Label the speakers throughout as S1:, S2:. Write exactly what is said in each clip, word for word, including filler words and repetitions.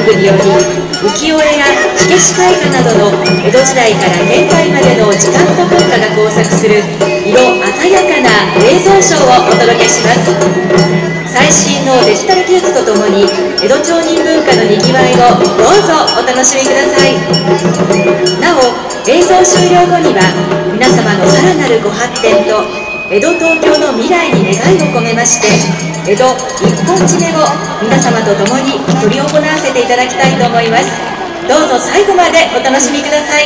S1: ングにより浮世絵や火消し絵画などの江戸時代から現代までの時間と文化が交錯する色鮮やかな映像ショーをお届けします。最新のデジタル技術とともに江戸町人文化のにぎわいをどうぞお楽しみください。なお映像終了後には皆様のさらなるご発展と江戸東京の未来に願いを込めまして江戸一本締めを皆様と共に執り行わせていただきたいと思います。どうぞ最後までお楽しみください。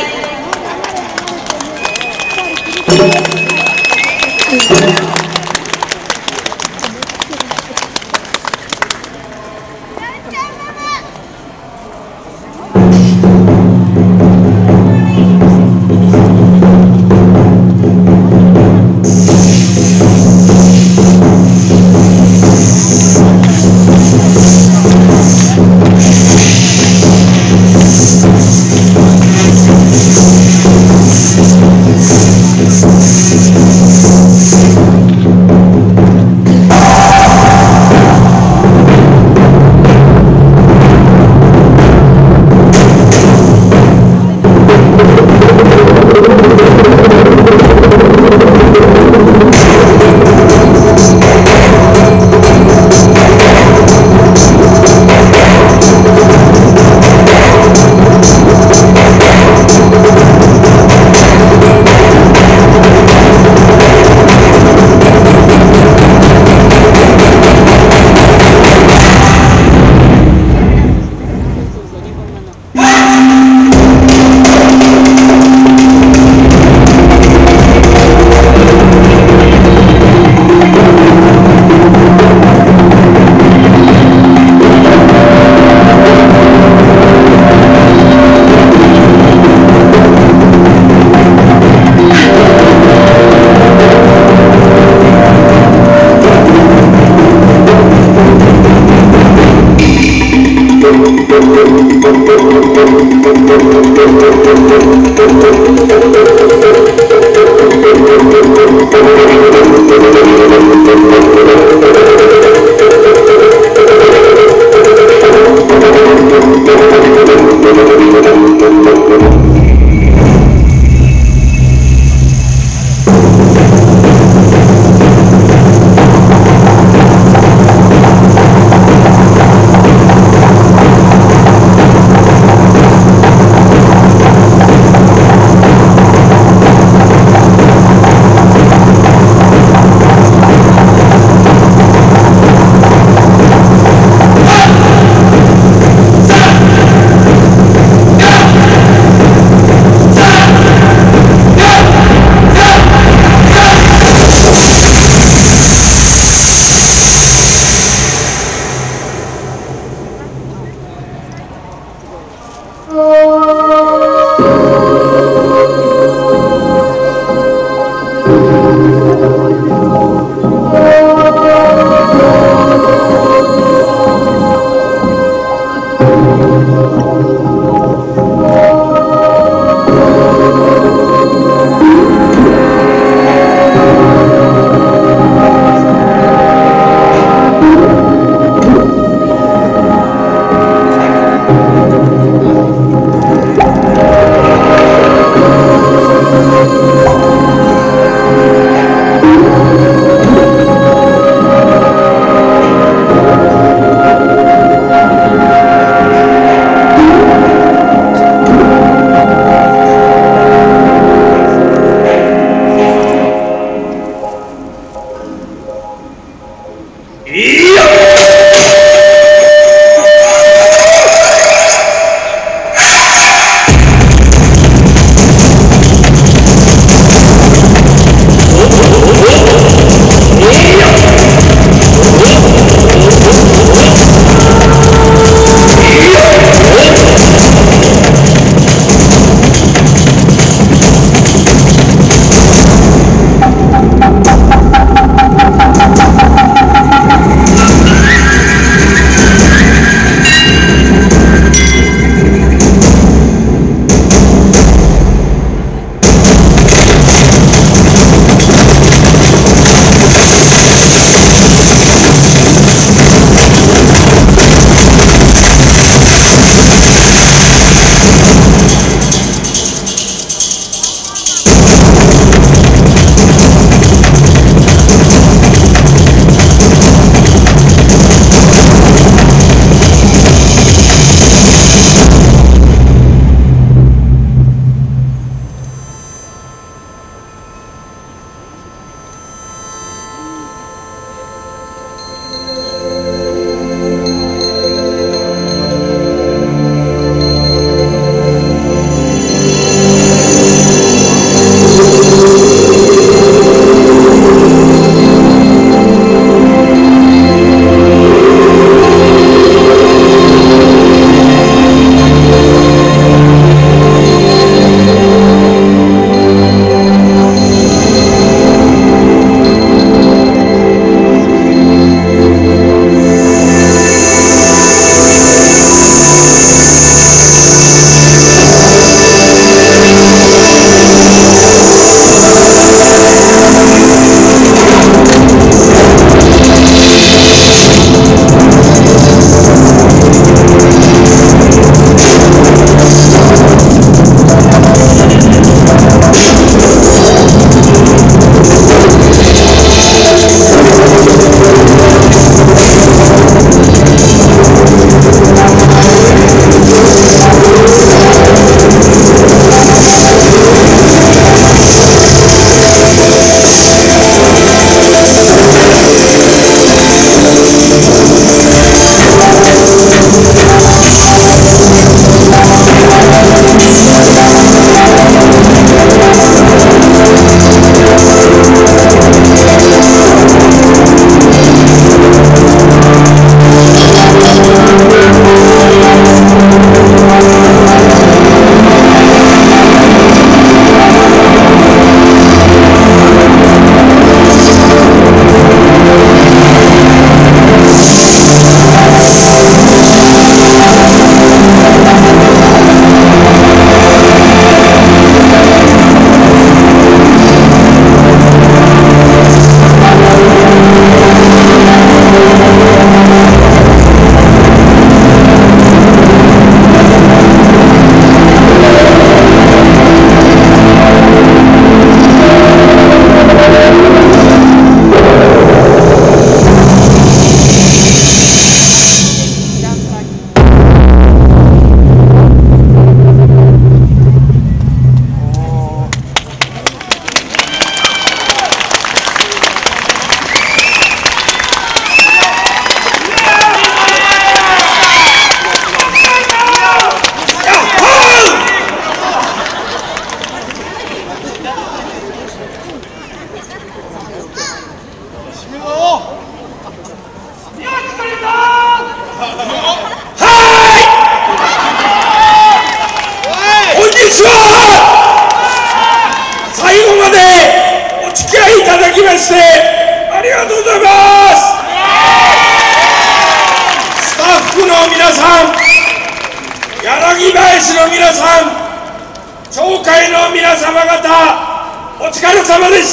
S2: 柳林の皆さん、町会の皆様方、お疲れ様でした。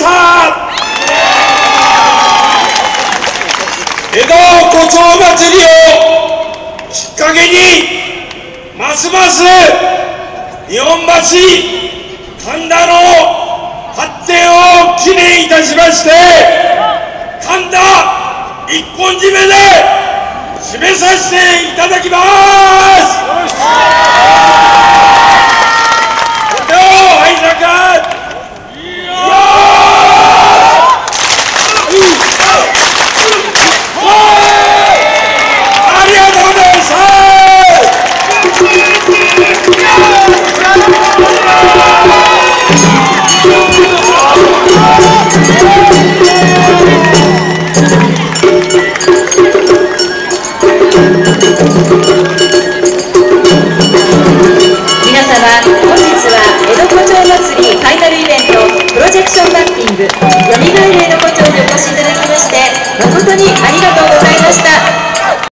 S2: 江戸胡蝶祭りをきっかけに、ますます日本橋神田の発展を記念いたしまして、神田一本締めで締めさせていただきます。